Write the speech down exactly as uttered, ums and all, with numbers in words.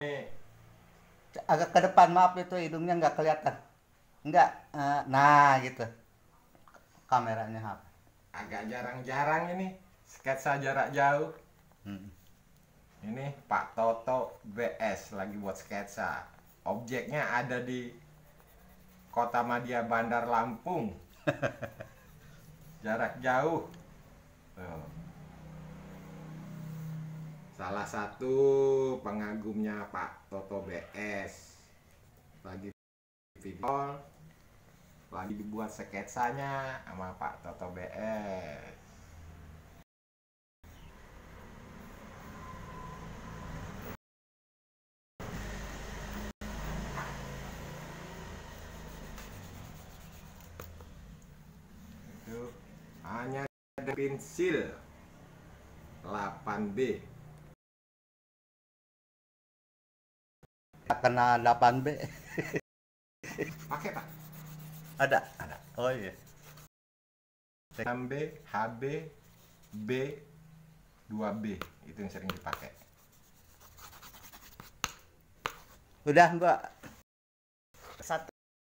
Agak ke depan, maaf itu hidungnya nggak kelihatan. Nggak, eh, nah gitu. Kameranya H P. Agak jarang-jarang ini sketsa jarak jauh. Hmm. Ini Pak Toto B S lagi buat sketsa. Objeknya ada di Kota Madia Bandar Lampung. Jarak jauh. Tuh. Salah satu pengagumnya Pak Toto B S lagi video, lagi dibuat sketsanya sama Pak Toto B S. Itu hanya ada pensil delapan B. Kena delapan B. Pakai Pak. Ada. Ada. Oh iya. enam B, H B, B, dua B itu yang sering dipakai. Udah, Mbak.